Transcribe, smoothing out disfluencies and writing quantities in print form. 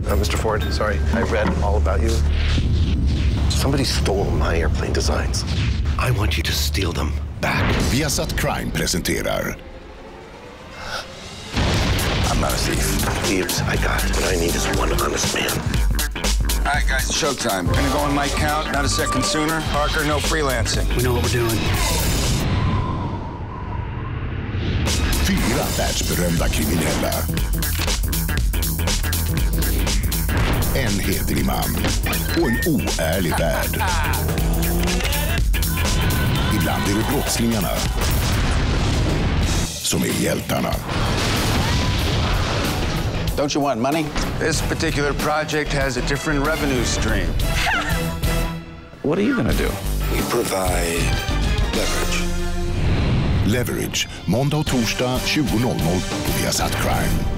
Mr. Ford, sorry. I read all about you. Somebody stole my airplane designs. I want you to steal them back. Viasat Crime presenterar. I'm not a thief. Thieves, I got. What I need is one honest man. All right, guys, showtime. Gonna go on my count, not a second sooner. Parker, no freelancing. We know what we're doing. 4 världsberömda kriminella. En hederlig man och en oärlig värld. Ibland är det brottslingarna som är hjältarna. Don't you want money? This particular project has a different revenue stream. What are you gonna do? We provide leverage. Leverage, måndag och torsdag 20.00 på Viasat Crime.